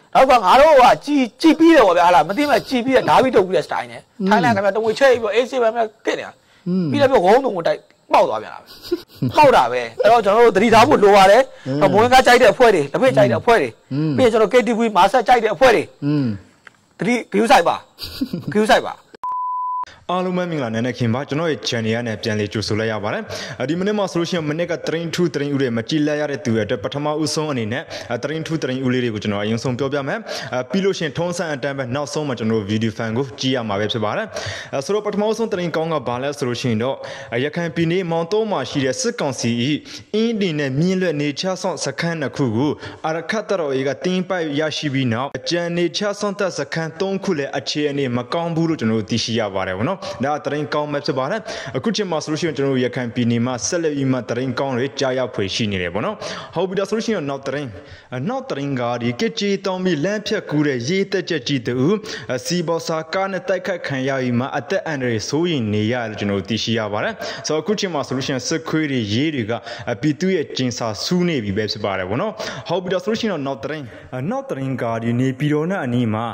နောက်ကငါတို့ကကြည်ပြီးတယ်ဗောဗျာဟာလားမသိမဲ့ကြည်ပြီးတဲ့ဓာတ်ပြီးထုတ်ပြီးတဲ့ style နဲ့ထိုင်းလန်ကဗျာတငွေချက်ပြီးတော့ AC ပဲမဲ့ကစ်နေတာပြီးတော့ဝုန်းတုံကိုတိုက်ပေါက်သွားပြန်တာပဲပေါက်တာပဲအဲ့တော့ကျွန်တော်တို့သတိထားဖို့လိုပါတယ်မွေးကားကြိုက်တဲ့အဖွဲ့တွေလက်ဖက်ကြိုက်တဲ့အဖွဲ့တွေပြီးကျွန်တော် KTV မာဆက်ကြိုက်တဲ့အဖွဲ့တွေသတိ view site ပါ view site ပါအားလုံးပဲမင်္ဂလာနဲ့ခင်ဗျာကျွန်တော်ရဲ့ channel ရနဲ့ပြန်လေကြိုဆိုလိုက်ရပါတယ်ဒီမနေ့မှာဆိုလို့ရှိရင်မနေ့က3 2 3ဦးတွေမကြည့်လိုက်ရတဲ့သူတွေအတွက်ပထမဦးဆုံးအနေနဲ့3 2 3ဦးလေးတွေကိုကျွန်တော်အရင်ဆုံးပြောပြမယ်ပြီးလို့ရှိရင်ထုံးစံအတန်းပဲနောက်ဆုံးမှာကျွန်တော် video fan ကိုကြည့်ရမှာပဲဖြစ်ပါတယ်ဆိုတော့ပထမဦးဆုံး3ကောင်းကဘာလဲဆိုလို့ရှိရင်တော့ရခိုင်ပြည်နယ်မောင်တုံးမှာရှိတဲ့စစ်ကောင်စီအင်းဒီနဲ့မြင်းလွတ်နေချဆောင်စခန်းတစ်ခုကိုအရခတ်တော်အေကတင်းပိုက်ရရှိပြီးနောက်အကြံနေချဆောင်တဲ့စခန်း3ခုလည်းအခြေအနေမကောင်းဘူးလို့ကျွန်တော်သိရှိရပါတယ်ဗောနော်ဒါတရင်ကောင်းမှဖြစ်ပါတယ်အခုချိန်မှာဆိုလို့ရှိရင်ကျွန်တော်ရခိုင်ပြည်နယ်မှာဆက်လက်ပြီးမှတရင်ကောင်းတွေကြားရောက်ဖွယ်ရှိနေတယ်ပေါ့နော်ဟုတ်ပြီဒါဆိုလို့ရှိရင်နောက်တရင်ကဒီကကြည်တောင်းပြီးလမ်းဖြတ်ကူးတဲ့ရေးတက်ချက်ကြီးတူစီဘောစာကားနဲ့တိုက်ခတ်ခံရပြီးမှအသက်အန္တရာယ်ဆိုးရင်နေရတယ်လို့ကျွန်တော်သိရှိရပါတယ်ဆိုတော့အခုချိန်မှာဆိုလို့ရှိရင်စစ်ခွေးတွေရေးတွေကပြည်သူရဲ့ကျင်းစာစူးနေပြီပဲဖြစ်ပါတယ်ပေါ့နော်ဟုတ်ပြီဒါဆိုလို့ရှိရင်နောက်တရင်ကဒီနေပြည်တော်နဲ့အနီးမှာ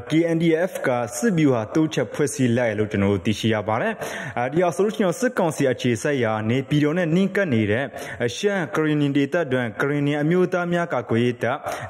KNDF ကစစ်ဗျူဟာတိုးချက်ဖွဲ့စည်းလိုက်လို့ကျွန်တော်သိရှိရပါတယ်ဒီဟာဆိုလို့ရှိရင်စစ်ကောင်စီအခြေစိုက်ရာနေပြည်တော်နဲ့နှင်းကပ်နေတဲ့ရှမ်းကရင်နီဒေသတွင်ကရင်နီအမျိုးသားများကာကွယ်ရေးတပ်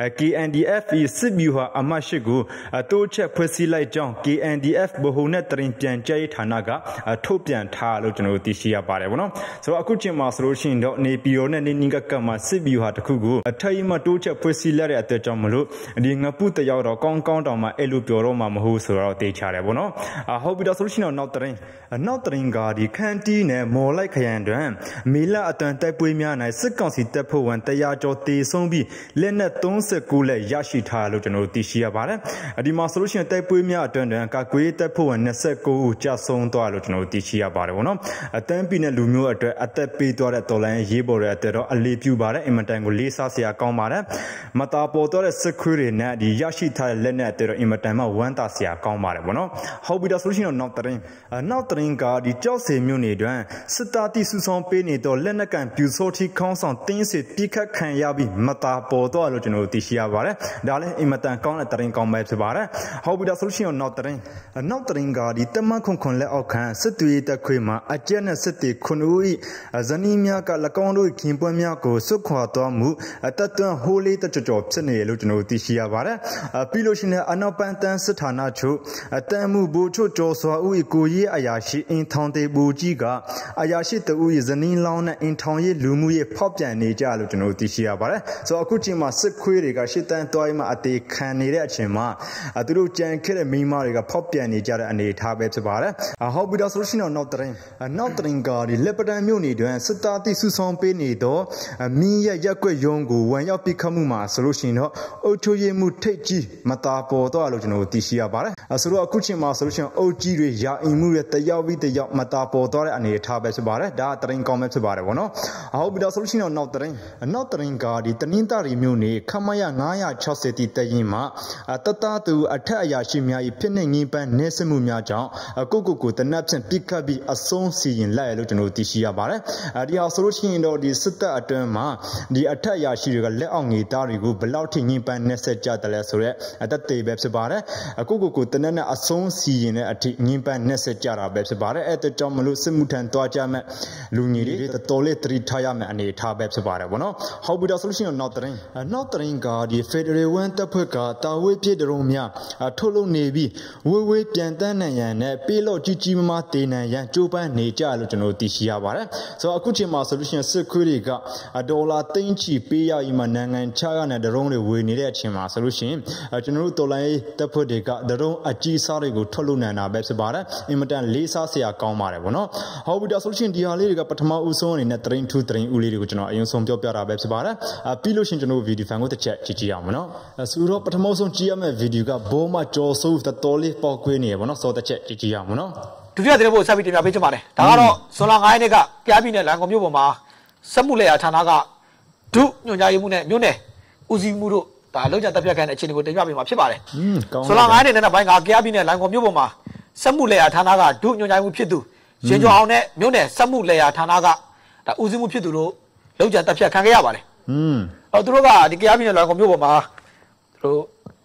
KNDF စစ်ဗျူဟာအမတ်ရှိကိုတိုးချက်ဖွဲ့စည်းလိုက်ကြောင်း KNDF ဗဟိုနဲ့တရင်ပြန်ကြားရေးဌာနကထုတ်ပြန်ထားလို့ကျွန်တော်သိရှိရပါတယ်ဗောနော်ဆိုတော့အခုချိန်မှာဆိုလို့ရှိရင်တော့နေပြည်တော်နဲ့နှင်းကပ်မှာစစ်ဗျူဟာတစ်ခုကိုအထက်မှတိုးချက်ဖွဲ့စည်းလိုက်တဲ့အတက်ကြောင့်မလို့ဒီငပုတရောက်တော့ကောင်းတောင်မှအဲ့လိုပြောတော့မှမဟုတ်ဆိုတော့တေချတယ်ဗောနော်ဟုတ်ပြီတော့ဆိုလို့ရှိရင်နောက်တရင်ကဒီခန်းတီးနဲ့မော်လိုက်ခရိုင်တွင်မေလအတန်တိုက်ပွဲများ၌စစ်ကောင်စီတပ်ဖွဲ့ဝင်100ကျော်တေဆုံးပြီးလက်နက်39လက်ရရှိထားလို့ကျွန်တော်သိရှိရပါတယ်ဒီမှာဆိုလို့ရှိရင်တိုက်ပွဲများအတွင်းတွင်ကာကွယ်တပ်ဖွဲ့ဝင်29ဦးကြာဆုံးသွားလို့ကျွန်တော်သိရှိရပါတယ်ဗောနော်အတန်းပြည်နဲ့လူမျိုးအတွက်အသက်ပေးသွားတဲ့တော်လိုင်းရေးပေါ်တဲ့အတွက်တော့အလေးပြုပါတယ်အင်မတန်ကိုလေးစားစရာကောင်းပါတယ်မတာပေါ်တော့တဲ့စစ်ခွေးတွေနဲ့ဒီရရှိထားတဲ့လက်နက်အတွက်တော့အင်မတန်မှဝမ်းသာစရာကောင်းပါတယ်ဗောနော်ဟုတ်ပြီဒါဆိုလို့ရှိရင်နောက်တရင်ကဒီကြောက်စေမြို့နယ်တွင်စစ်သားတိစုဆောင်ပေးနေတော့လက်နက်ကန်ပြူစောတိခေါင်းဆောင်တင်းစစ်ပြစ်ခတ်ခံရပြီးမတာပေါ်တော့လို့ကျွန်တော်သိရှိရပါတယ်ဒါလည်းအင်မတန်ကောင်းတဲ့တရင်ကောင်းပဲဖြစ်ပါတယ်ဟုတ်ပြီဒါဆိုလို့ရှိရင်နောက်တရင်ကဒီတမန်ခွန်လက်အောက်ခံစစ်တွေတက်ခွေမှာအကျက်နဲ့စစ်တီခွန်ဦး၏ဇနီးများက၎င်းတို့ခင်ပွဲများကိုစွတ်ခွာတော်မူအတတွန်းဟိုးလေးတကြော်ဖြစ်နေလို့ကျွန်တော်သိရှိရပါတယ်ပြီးလို့ရှိရင်အနောက်ပန်းတန်းစစ်ဌာနချုပ်အတန်မှုဘူချို့ကျော်စွာဦး၏ကိုရေးအရာရှိအင်ထောင်တေဘူကြီးကအရာရှိတူ၏ဇနီးလောင်းနဲ့အင်ထောင်ရေးလူမှုရေးဖောက်ပြန်နေကြလို့ကျွန်တော်သိရှိရပါတယ်ဆိုတော့အခုချိန်မှာစစ်ခွေးတွေကရှစ်တန်းတွိုင်းမှာအသေးခံနေတဲ့အချိန်မှာသူတို့ကြံခဲ့တဲ့မိန်းမတွေကဖောက်ပြန်နေကြတဲ့အနေအထားပဲဖြစ်ပါတယ်ဟုတ်ပြီတော့ဆိုလို့ရှိရင်နောက်တရင်ကဒီလက်ပတန်မြို့နယ်တွင်စစ်သားတိစုဆောင်ပေးနေတော့မင်းရဲ့ရက်ွက်ရုံးကိုဝန်ရောက်ပိခတ်မှုမှာဆိုလို့ရှိရင်တော့အုတ်ချိုရည်မှုထိတ်ကြီးမတာပေါ်တော့လို့ကျွန်တော်သိရှိရပါတယ်ဆိုတော့အခုချိန်မှာဆိုလို့ရှိရင်အုတ်ကြီးတွေရာအင်မှုရဲ့တယောက်ပြီးတယောက်မတာပေါ်တော့တဲ့အနေအထားပဲဖြစ်ပါတယ်ဒါတရင်ကောင်းပဲဖြစ်ပါတယ်ဗောနော်ဟုတ်ပြီတော့ဆိုလို့ရှိရင်နောက်တရင်ကဒီတနင်္သာရီမြို့နယ်ခမရ960တီတရင်မှာတတသူအထက်အရာရှိများ၏ဖြစ်နေငင်းပန်းနေစမှုများကြောင့်ကိုတနတ်ဖြင့်ပြစ်ခတ်ပြီးအဆုံးစီရင်လိုက်လို့ကျွန်တော်သိရှိရပါတယ်ဒီဟာဆိုလို့ရှိရင်တော့ဒီစစ်တပ်အတွင်းမှာဒီအထက်အရာရှိတွေကလက်အောက်ငေသားတွေကိုဘယ်လောက်ထိငင်းပန်းနေဆက်ကြတယ်လဲဆိုတော့အသက်သေးပဲဖြစ်ပါတယ်ကိုတနတ်နဲ့အဆုံးစီရင်တဲ့အထိငင်းပန်းနေဆက်ကြတာပဲဖြစ်ပါတယ်အဲ့အတွက်ကြောင့်မလို့စစ်မှုထမ်းတွားကြမဲ့လူငယ်တွေတော်လေးသတိထားရမယ့်အနေအထားပဲဖြစ်ပါတယ်ဗောနော်ဟုတ်ပြီတော့ဆိုလို့ရှိရင်နောက်တရင်ကဒီ Federal 1တပ်ဖွဲ့ကတာဝေးပြည့်တရုံများထုတ်လုပ်နေပြီးဝေးပြန်တန်းနိုင်ရန်နဲ့ပေးလို့ကြီးမားတေနိုင်ရန်ကြိုးပမ်းနေကြလို့ကျွန်တော်သိရှိရပါတယ်ဆိုတော့အခုချိန်မှာဆိုလို့ရှိရင်စစ်ခွေးတွေကဒေါ်လာသိန်းချီပေးရပြီးမှနိုင်ငံခြားရတဲ့ဒရုန်းတွေဝေနေတဲ့အချိန်မှာဆိုလို့ရှိရင်ကျွန်တော်တို့တော်လိုင်းတပ်ဖွဲ့တွေကဒရုန်းအကြီးစားတွေကိုထုတ်လုပ်နိုင်တာပဲဖြစ်ပါတယ်အင်မတန်လေးစားစရာကောင်းပါတယ်ဗောနော်ဟုတ်ပြီတော့ဆိုလို့ရှိရင်ဒီဟာလေးတွေကပထမဦးဆုံးအနေနဲ့တရင်ဦးလေးတွေကိုကျွန်တော်အရင်ဆုံးပြောပြတာပဲဖြစ်ပါတယ်ပြီးလို့ရှိရင်ကျွန်တော်ဗီဒီယိုဖိုင်ကိုတစ်ချက်ကြည့်အောင်မနော်ဆိုတော့ပထမဆုံးကြည့်ရမယ့်ဗီဒီယိုကဘောမကျော်စိုးတော်လေးပေါက်ကွေးနေရဗောနော်စောတစ်ချက်ကြည့်အောင်မနော်ဒုတိယသတင်းဖို့ဆက်ပြီးတင်ပြပေးချင်ပါတယ်ဒါကတော့ဇွန်လ9ရက်နေ့ကကြားပြည်နယ်လန်ကုန်မြို့ပေါ်မှာစက်မှုလက်ရာဌာနကဒုညွှန်ကြားရေးမှူးနဲ့မြို့နယ်ဦးစီးမှုတို့ဒါလုံခြုံတပ်ဖြတ်ခံတဲ့အခြေအနေကိုတင်ပြပေးမှာဖြစ်ပါတယ်ဇွန်လ9ရက်နေ့နဲ့ပိုင်းကကြားပြည်နယ်လန်ကုန်မြို့ပေါ်မှာစက်မှုလက်ရာဌာနကဒုညွှန်ကြားရေးမှူးဖြစ်သူရင်ကျော်အောင်နဲ့မြို့နယ်စက်မှုလက်ရာဌာနကဒါဦးစီးမှုဖြစ်သူတို့လုံခြုံတပ်ဖြတ်ခံခဲ့ရပါတယ်သူတို့ကဒီကြားပြည်နယ်လန်ကုန်မြို့ပေါ်မှာသူတို့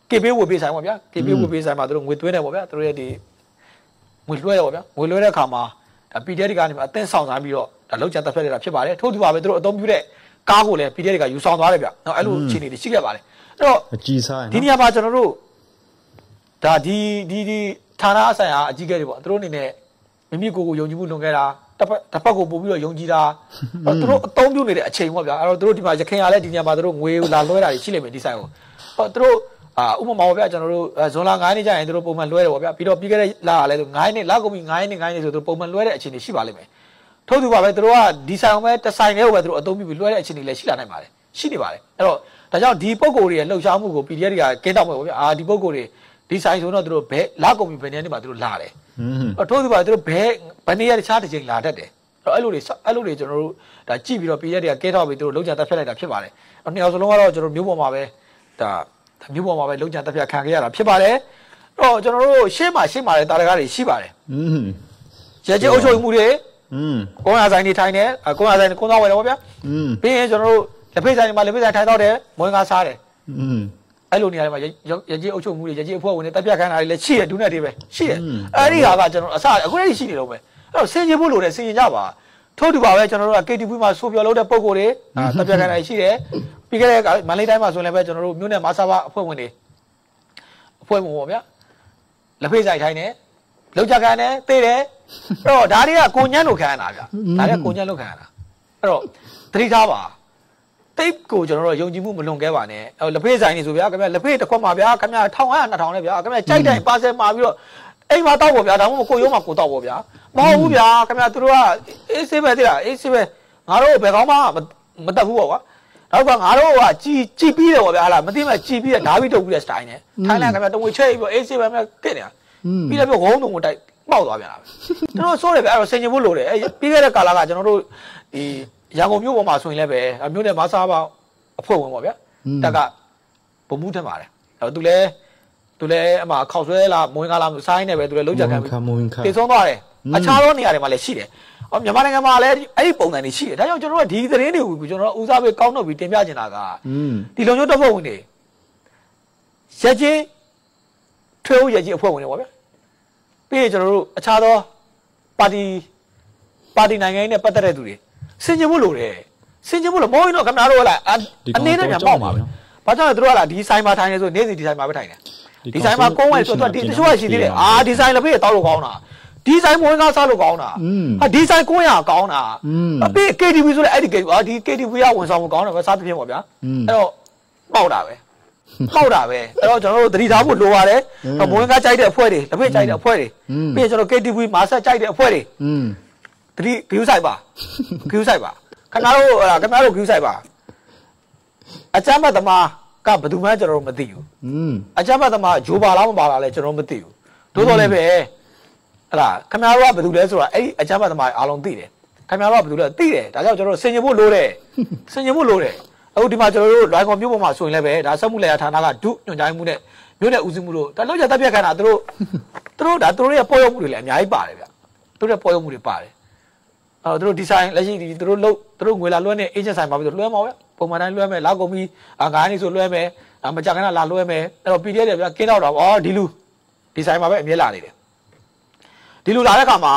ကေပေးဝေပေးဆိုင်ပေါ့ဗျာကေပေးဝေပေးဆိုင်မှာသူတို့ငွေသွင်းတယ်ပေါ့ဗျာသူတို့ရဲ့ဒီငွေလွှဲတယ်ပေါ့ဗျာငွေလွှဲတဲ့အခါမှာဒါ PDF တွေကနေအသင်းဆောင်ထားပြီးတော့ဒါလောက်ကျန်တက်ဖက်နေတာဖြစ်ပါတယ်ထို့တူပါပဲသူတို့အသုံးပြုတဲ့ကားကိုလည်း PDF တွေကယူဆောင်သွားတယ်ဗျနော်အဲ့လိုအခြေအနေတွေရှိခဲ့ပါတယ်အဲ့တော့အကြီးစားဒီနေရာမှာကျွန်တော်တို့ဒါဒီဌာနအဆိုင်ရာအကြီးကဲတွေပေါ့သူတို့အနေနဲ့မိမိကိုယ်ကိုယုံကြည်မှုလွန်ခဲ့တာတစ်ဖက်ကိုပို့ပြီးတော့ယုံကြည်တာသူတို့အသုံးပြုနေတဲ့အချိန်ပေါ့ဗျာအဲ့တော့သူတို့ဒီမှာရခိုင်ရလဲဒီနေရာမှာသူတို့ငွေလာလွှဲတာရှိလိမ့်မယ်ဒီဆိုင်ကိုသူတို့ဥပမာပေါ့ဗျာကျွန်တော်တို့ဇွန်လ9ရက်နေ့ကျရင်သူတို့ပုံမှန်လွှဲတယ်ပေါ့ဗျာပြီးတော့ပြီးခဲ့တဲ့လကလည်း9ရက်နေ့လကုန်ပြီ9ရက်နေ့ဆိုသူတို့ပုံမှန်လွှဲတဲ့အခြေအနေရှိပါလိမ့်မယ်ထို့သူပါပဲသူတို့ကဒီဆိုင်အောင်ပဲတစ်ဆိုင်လေးကိုပဲသူတို့အသုံးပြုပြီးလွှဲတဲ့အခြေအနေလည်းရှိလာနိုင်ပါတယ်ရှိနေပါတယ်အဲ့တော့ဒါကြောင့်ဒီပုံကိုယ်တွေရဲ့လှုပ်ရှားမှုကို PDF တွေကကင်းတောက်မယ်ပေါ့ဗျာဒီပုံကိုယ်တွေဒီဆိုင်ဆိုတော့သူတို့ဘဲလကုန်ပြီဘယ်နေ့မှာသူတို့လာတယ်ထို့သူပါသူတို့ဘယ်နေ့ရတခြားတစ်ချိန်လာတတ်တယ်အဲ့လိုတွေကျွန်တော်တို့ဒါကြည့်ပြီးတော့ PDF တွေကကဲထောက်ပြီးသူတို့လုံးချတက်ဖက်လိုက်တာဖြစ်ပါတယ်။နှစ်ယောက်စလုံးကတော့ကျွန်တော်မျိုးပေါ်မှာပဲဒါမျိုးပေါ်မှာပဲလုံးချတက်ဖက်ခံခဲ့ရတာဖြစ်ပါတယ်။အဲ့တော့ကျွန်တော်တို့ရှေ့မှာတဲ့တာရကားတွေရှိပါတယ်။ရဲကြီးအုပ်ချုပ်မှုတွေကုန်းရဆိုင်တွေထိုင်တယ်ကုန်းရဆိုင်ကုန်းသားဝယ်တယ်ပေါ့ဗျာ။ပြီးရင်ကျွန်တော်တို့လက်ဖိတ်ဆိုင်တွေမှာလက်ဖိတ်ဆိုင်ထိုင်တော့တယ်မွေးကားစားတယ်။အဲ့လိုနေရာတွေမှာရဲကြီးအုပ်ချုပ်မှုတွေရဲကြီးအဖွဲ့ဝင်တွေတက်ပြတ်ခံတာတွေလည်းရှိရဒုနဲ့တွေပဲရှိရ။အဲ့ဒီဟာကကျွန်တော်အစအခုလည်းရှိနေတော့ပဲ။အဲ့တော့ဆင်ခြင်ဖို့လိုတယ်ဆင်ခြင်ကြပါထို့တူပါပဲကျွန်တော်တို့က KTV မှာဆိုပြောလို့တဲ့ပုံကိုယ်တွေတပ်ပြခိုင်းတာရှိတယ်ပြီးခဲ့တဲ့မန္တလေးတိုင်းမှာဆိုရင်လည်းပဲကျွန်တော်တို့မြို့နယ်မဆာဘာအဖွဲ့ဝင်တွေအဖွဲ့ဝင်ပေါ့ဗျာလက်ဖေးဆိုင်ထိုင်းတယ်လောက်ကြခံတယ်သိတယ်အဲ့တော့ဒါတွေကကိုညံ့လို့ခံရတာဗျာဒါတွေကကိုညံ့လို့ခံရတာအဲ့တော့သတိထားပါတိတ်ကိုကျွန်တော်တို့ယုံကြည်မှုမလွန်ခဲ့ပါနဲ့အဲ့လက်ဖေးဆိုင်နေဆိုဗျာခင်ဗျလက်ဖေးတစ်ခွက်မှာဗျာခင်ဗျ1500 2000နဲ့ဗျာခင်ဗျကြိုက်တိုင်းပါဆယ်မှာပြီးတော့အိမ်မှာတောက်ပေါ့ဗျာဒါမှမဟုတ်ကိုရုံးမှာကိုတောက်ပေါ့ဗျာမဟုတ်ဘူးဗျာခင်ဗျာသူတို့ကအေးဆေးပဲသိလားအေးဆေးပဲငါတို့ဘယ်ကောင်းမှမတက်ဘူးပေါ့ကွာနောက်ကငါတို့ကကြည်ပြီးတယ်ပေါ့ဗျာဟာလားမသိမှကြည်ပြီးတယ်ဓာတ်ပြီးတုပ်ပြီးတဲ့စတိုင်နဲ့ထိုင်းလန်ခင်ဗျာတငွေချဲ့ပြီးအေးဆေးပဲမြတ်ကစ်နေတာပြီးတော့ဝုန်းတုံကိုတိုက်ပေါက်သွားပြန်တာပဲကျွန်တော်ဆိုးတယ်ဗျာအဲ့တော့ဆင်ခြင်ဖို့လိုတယ်ပြီးခဲ့တဲ့ကာလကကျွန်တော်တို့ဒီရန်ကုန်မြို့ပေါ်မှာဆိုရင်လည်းပဲမြို့နယ်မဆားပါအဖွဲ့ဝင်ပေါ့ဗျာတက်ကဗမှုထက်ပါတယ်အဲ့တော့သူလည်းအမှခောက်ဆွဲလာမွေးကားလာဆိုင်းနေပဲသူလည်းလုံးကြခံပြီးတေဆုံးသွားတယ်အခြားသောနေရာတွေမှာလည်းရှိတယ်မြန်မာနိုင်ငံမှာလည်းအဲ့ဒီပုံစံတွေရှိတယ်ဒါကြောင့်ကျွန်တော်တို့ကဒီသတင်းတွေကိုကျွန်တော်တို့ဦးစားပေးကောင်းတော့ပြီးတင်ပြချင်တာကဒီလုံချိုးတပ်ဖွဲ့ဝင်တွေရက်ချင်းထွေးဦးရက်ချင်းအဖွဲ့ဝင်တွေပေါ့ဗျာပြီးရင်ကျွန်တော်တို့အခြားသောပါတီနိုင်ငံရေးနဲ့ပတ်သက်တဲ့သူတွေဆင်ခြင်ဖို့လိုတယ်ဆင်ခြင်ဖို့လို့မဟုတ်ရင်တော့ခင်ဗျားတို့ကလည်းအနေနဲ့ပြန်ပေါက်ပါပဲဘာကြောင့်လဲသူတို့ကလားဒီဆိုင်မှာထိုင်နေဆိုနေ့စဉ်ဒီဆိုင်မှာပဲထိုင်တယ်ဒီဆိုင်မှာကုန်းဝဲဆိုတော့ဒီတချို့ကရှိသေးတယ်ဒီဆိုင်လည်းပြေးတောက်လို့ကောင်းတာဒီဆိုင်မွေးကားစားလို့ကောင်းတာဒီဆိုင်ကိုရကောင်းတာအပြေး KTV ဆိုလဲအဲ့ဒီ KTV ဒီ KTV ကဝန်ဆောင်မှုကောင်းတယ်ပဲစားသဖြင့်ပေါ့ဗျာအဲ့တော့ပေါက်တာပဲအဲ့တော့ကျွန်တော်တို့သတိထားဖို့လိုပါတယ်မွေးကားကြိုက်တဲ့အဖွဲ့တွေလက်ဖက်ကြိုက်တဲ့အဖွဲ့တွေပြီးရင်ကျွန်တော် KTV မာဆက်ကြိုက်တဲ့အဖွဲ့တွေသတိ view site ပါခင်ဗျားတို့ view site ပါအချမ်းမသမားကဘယ်သူမှကျွန်တော်တို့မသိဘူးအချမ်းမသမားဂျိုးပါလားမပါလားလဲကျွန်တော်မသိဘူးတိုးတော်လည်းပဲအဲ့ဒါခင်ဗျားတို့ကဘယ်သူလဲဆိုတာအဲ့ဒီအချမ်းမသမားအားလုံးသိတယ်ခင်ဗျားတို့ကဘယ်သူလဲသိတယ်ဒါကြောင့်ကျွန်တော်တို့ဆင်ခြင်ဖို့လိုတယ်အခုဒီမှာကျွန်တော်တို့လွိုင်ကော်မြို့ပေါ်မှာဆိုရင်လည်းပဲဒါစက်မှုလယ်ယာဌာနကဒုညွှန်ကြားမှုနဲ့မြို့နယ်ဦးစီးမှုလို့ဒါလောက်ကြတက်ပြတ်ခံတာသူတို့ရဲ့ပေါ်ရောက်မှုတွေလည်းအများကြီးပါတယ်ဗျသူတို့ရဲ့ပေါ်ရောက်မှုတွေပါတယ်သူတို့ဒီဆိုင်လက်ရှိသူတို့ငွေလာလွှဲနေ agent ဆိုင်ပါပြီးလွှဲမှာပဲပုံမှန်တိုင်းလွှဲမယ်လောက်ကုန်ပြီး9နှစ်ဆိုလွှဲမယ်မကြခဏလာလွှဲမယ်အဲ့တော့ PDF တွေဗျကင်းတော့တော့ဒီဆိုင်မှာပဲအမြဲလာနေတယ်ဒီလူလာတဲ့ခါမှာ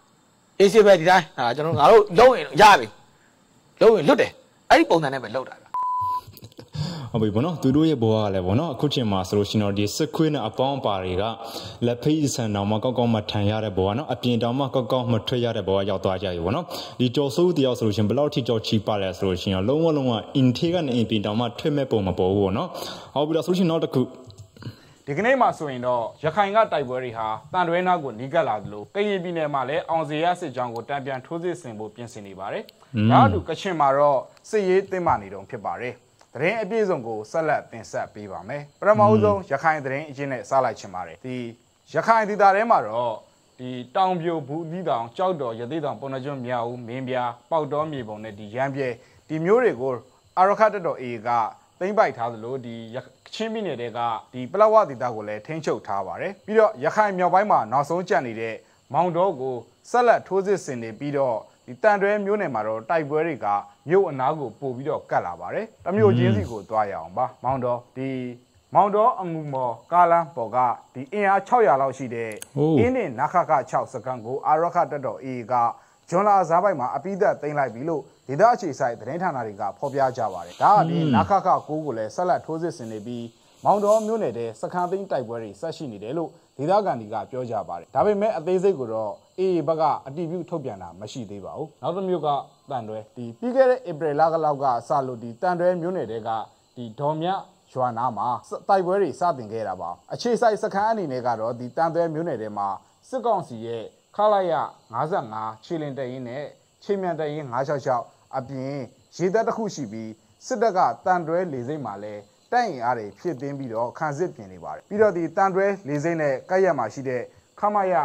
AC ပဲဒီတိုင်းကျွန်တော်ငါတို့လုံးရင်ရပြီလုံးရင်လွတ်တယ်အဲ့ဒီပုံစံနဲ့ပဲလောက်တာဟုတ်ပြီဘောနော်သူတို့ရဲ့ဘောကလည်းဘောနော်အခုချိန်မှာဆိုလို့ရှိရင်တော့ဒီစစ်ခွေးနဲ့အပေါင်းအပါတွေကလက်ဖိတ်ဆန်တောင်မှကောက်ကောက်မထန်ရတဲ့ဘောကနော်အပြင်တောင်မှကောက်ကောက်မထွက်ရတဲ့ဘောကရောက်သွားကြပြီဘောနော်ဒီကြော်စိုးတယောက်ဆိုလို့ရှိရင်ဘယ်လောက်ထိကြော်ချီပါလဲဆိုလို့ရှိရင်လုံးဝအင်ထေကနေအင်ပြင်တောင်မှထွက်မဲ့ပုံမပေါ်ဘူးဘောနော်ဟုတ်ပြီတော့ဆိုလို့ရှိရင်နောက်တစ်ခုဒီကနေ့မှာဆိုရင်တော့ရခိုင်ကတိုက်ပွဲတွေဟာတန်တွဲနာကိုနီးကပ်လာသလိုကရင်ပြည်နယ်မှာလည်းအောင်စီရစစ်ကြောင်းကိုတံပြန်ထိုးစစ်ဆင်ဖို့ပြင်ဆင်နေပါတယ်။နောက်တူကချင်မှာတော့စစ်ရေးတင်းမာနေတုန်းဖြစ်ပါတယ်။သတင်းအပြည့်စုံကိုဆက်လက်တင်ဆက်ပေးပါမယ်။ပထမဦးဆုံးရခိုင်သတင်းအချင်းနဲ့စလိုက်ချင်ပါတယ်။ဒီရခိုင်ဒေသထဲမှာတော့ဒီတောင်ပြိုဘူးသီးတောင်ကြောက်တော်ရသေးတောင်ပုံနှကျွန်းမြောက်ဦးမင်းပြားပေါက်တော်မြေပုံနဲ့ဒီရမ်းပြဲဒီမျိုးတွေကိုအာရခတ်တော် AA ကသိမ့်ပိုက်ထားသလိုဒီချင်းပြည်နယ်တွေကဒီပလောဝဒေသကိုလည်းထိန်းချုပ်ထားပါတယ်ပြီးတော့ရခိုင်မြောက်ပိုင်းမှာနောက်ဆုံးကျန်နေတဲ့မောင်တော်ကိုဆက်လက်ထိုးစစ်ဆင်နေပြီးတော့ဒီတန်တွဲမြို့နယ်မှာတော့တိုက်ပွဲတွေကမြို့အနားကိုပို့ပြီးတော့ကတ်လာပါတယ်တမျိုးချင်းစီကိုသွားရအောင်ပါမောင်တော်ဒီမောင်တော်အမှုမော်ကားလမ်းပေါ်ကဒီအင်အား600လောက်ရှိတဲ့အင်းနဲ့နခခ6စကန်ကိုအာရခတက်တော် AA ကဂျွန်လာဇာပိုက်မှာအပိသက်သိမ်းလိုက်ပြီလို့ဒေသအခြေဆိုင်သတင်းဌာနတွေကဖော်ပြကြပါတယ်ဒါအပြင်နခခ9ကိုလည်းဆက်လက်ထိုးစစ်ဆင်နေပြီးမောင်တော်မြို့နယ်တဲ့စခန်းသိမ်းတိုက်ပွဲတွေဆက်ရှိနေတယ်လို့ဒေသခံတွေကပြောကြပါတယ်ဒါပေမဲ့အသေးစိတ်ကိုတော့ AA ဘက်ကအတည်ပြုထုတ်ပြန်တာမရှိသေးပါဘူးနောက်တစ်မျိုးကတန်တွဲဒီပြီးခဲ့တဲ့ဧပြီလကလောက်ကစလို့ဒီတန်တွဲမြို့နယ်တွေကဒီဒေါ်မြရွာနာမှာတိုက်ပွဲတွေစတင်ခဲ့တာပါအခြေဆိုင်စခန်းအနေနဲ့ကတော့ဒီတန်သွဲမြို့နယ်ထဲမှာစစ်ကောင်စီရဲ့ခလာရ55ခြေလင်တရင်နဲ့ခြေမြန်တရင်966အပြင်ရေတပ်တစ်ခုရှိပြီးစစ်တပ်ကတန်တွဲလေစိမ့်မှာလဲတိုက်ရင်အားတွေဖြစ်သိမ်းပြီးတော့ခံစစ်ပြင်နေပါတယ်ပြီးတော့ဒီတန်တွဲလေစိမ့်နဲ့ကပ်ရက်မှာရှိတဲ့ခမရ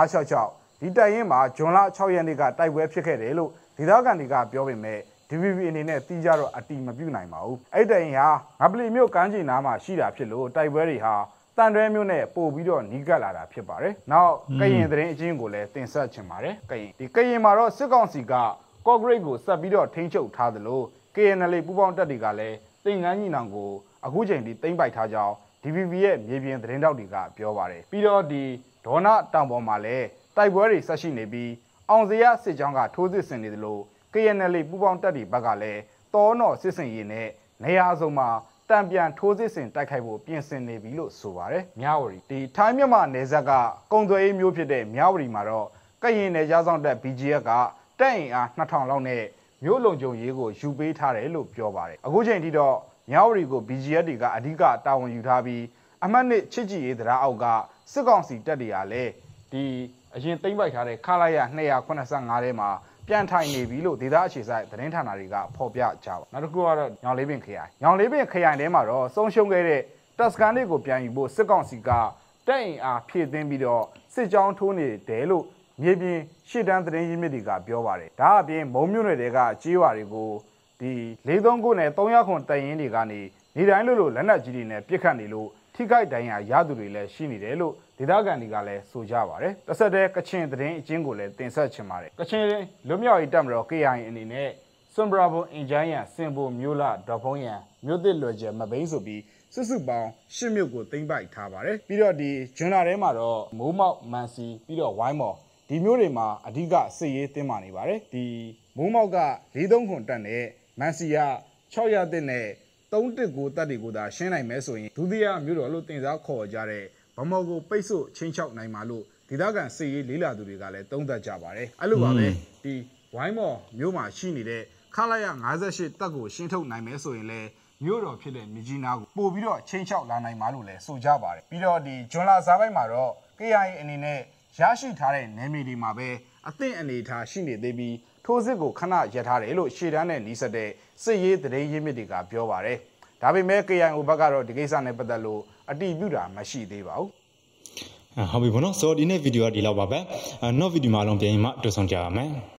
966ဒီတိုက်ရင်မှာဂျွန်လ6ရက်နေ့ကတိုက်ပွဲဖြစ်ခဲ့တယ်လို့ဒေသခံတွေကပြောပေမဲ့DVB အနေနဲ့တီးကြတော့အတီမပြုတ်နိုင်ပါဘူး။အဲ့တိုင်ဟာငပလီမြို့ကမ်းခြေနားမှာရှိတာဖြစ်လို့တိုက်ပွဲတွေဟာတန်တွဲမြို့နဲ့ပို့ပြီးတော့နီးကပ်လာတာဖြစ်ပါတယ်။နောက်ကရင်သတင်းအချင်းကိုလည်းတင်ဆက်ချင်ပါတယ်။ကရင်မှာတော့စစ်ကောင်စီကကော့ဂရိတ်ကိုဆက်ပြီးတော့ထိန်းချုပ်ထားသလို KNL ပူးပေါင်းတပ်တွေကလည်းတင်ငန်းညီနောင်ကိုအခုချိန်ထိသိမ်းပိုက်ထားကြောင်း DVB ရဲ့မြေပြင်သတင်းတောက်တွေကပြောပါတယ်။ပြီးတော့ဒီဒေါနာတောင်ပေါ်မှာလည်းတိုက်ပွဲတွေဆက်ရှိနေပြီးအောင်စရစစ်ကြောင်းကထိုးစစ်ဆင်နေသလို KNL ပူးပေါင်းတပ်တွေဘက်ကလည်းတောနော်စစ်စင်ရေးနဲ့နေရာစုံမှာတံပြန်ထိုးစစ်ဆင်တိုက်ခိုက်ဖို့ပြင်ဆင်နေပြီလို့ဆိုပါတယ်။မြဝတီဒီထိုင်းမြန်မာနယ်စပ်ကကုံသွဲရေးမျိုးဖြစ်တဲ့မြဝတီမှာတော့ကရင်နယ်ကြားဆောင်တပ် BGF ကတပ်အင်အား2000လောက်နဲ့မြို့လုံခြုံရေးကိုယူပေးထားတယ်လို့ပြောပါတယ်။အခုချိန်ထိတော့မြဝတီကို BGF တွေကအဓိကတာဝန်ယူထားပြီးအမှတ်1ချစ်ကြည်ရေးတရားအောက်ကစစ်ကောင်စီတပ်တွေကလည်းဒီအရင်သိမ်းပိုက်ထားတဲ့ခလာရ285ထဲမှာပြန်ထိုင်နေပြီလို့ဒေသအခြေဆိုင်သတင်းဌာနတွေကဖော်ပြကြပါနောက်တစ်ခုကတော့ညောင်လေးပင်ခရိုင်ထဲမှာတော့ဆုံးရှုံးခဲ့တဲ့တပ်စခန်းတွေကိုပြန်ယူဖို့စစ်ကောင်စီကတပ်အင်အားဖြည့်တင်းပြီးတော့စစ်ကြောင်းထိုးနေတယ်လို့မြေပြင်ရှေ့တန်းသတင်းရင်းမြစ်တွေကပြောပါတယ်ဒါအပြင်မုံမြို့နယ်တွေကကြေးရွာတွေကိုဒီ439နဲ့300ခွန်တပ်ရင်းတွေကနေနေတိုင်းလို့လက်နက်ကြီးတွေနဲ့ပစ်ခတ်နေလို့ထိခိုက်ဒဏ်ရာရသူတွေလည်းရှိနေတယ်လို့ဒေသခံတွေကလည်းဆိုကြပါတယ်။တစ်ဆက်တည်းကချင်သတင်းအချင်းကိုလည်းတင်ဆက်ချင်ပါတယ်။ကချင်လွတ်မြောက်ရေးတပ်မတော် KIA အနေနဲ့စွန်ဘရာဘုံအင်ဂျိုင်းရန်စင်ဘိုမျိုးလာဒေါ်ဖုံးရန်မြို့သစ်လွယ်ကျမဘိန်းဆိုပြီးစုစုပေါင်း10မြို့ကိုသိမ်းပိုက်ထားပါတယ်။ပြီးတော့ဒီဂျွန်လာထဲမှာတော့မိုးမောက်မန်စီပြီးတော့ဝိုင်းမော်ဒီမြို့တွေမှာအဓိကစစ်ရေးတင်းမာနေပါတယ်။ဒီမိုးမောက်က43ခွန်တက်နဲ့မန်စီက600တက်နဲ့319တပ်တွေကိုသာရှင်းနိုင်မယ်ဆိုရင်ဒုတိယမြို့တော်လို့တင်စားခေါ်ကြတဲ့ဗမော်ကိုပိတ်ဆို့ချင်းချောက်နိုင်မှာလို့ဒေသခံစစ်ရေးလေးလာသူတွေကလည်းသုံးသပ်ကြပါတယ်အဲ့လိုပါပဲဒီဝိုင်းမော်မြို့မှာရှိနေတဲ့ခလာရ58တပ်ကိုရှင်းထုတ်နိုင်မယ်ဆိုရင်လည်းမြို့တော်ဖြစ်တဲ့မြကြီးနားကိုပို့ပြီးတော့ချင်းချောက်လာနိုင်မှာလို့လည်းဆိုကြပါတယ်ပြီးတော့ဒီဂျွန်လာဇာပိုက်မှာတော့ KIA အနေနဲ့ရရှိထားတဲ့နယ်မြေတွေမှာပဲအသင့်အနေထားရှိနေသေးပြီးထိုးစစ်ကိုခဏရပ်ထားတယ်လို့ရှေ့တန်းနဲ့နှီးဆက်တဲ့စစ်ရေးသတင်းရင်းမြစ်တွေကပြောပါတယ်ဒါပေမဲ့ KIO ဘက်ကတော့ဒီကိစ္စနဲ့ပတ်သက်လို့အတိပြုတာမရှိသေးပါဘူးဟုတ်ပြီဘောနော်ဆိုတော့ဒီနေ့ဗီဒီယိုကဒီလောက်ပါပဲနောက်ဗီဒီယိုမှာလုံးပြန်ရင်မှတွေ့ဆုံကြရမယ်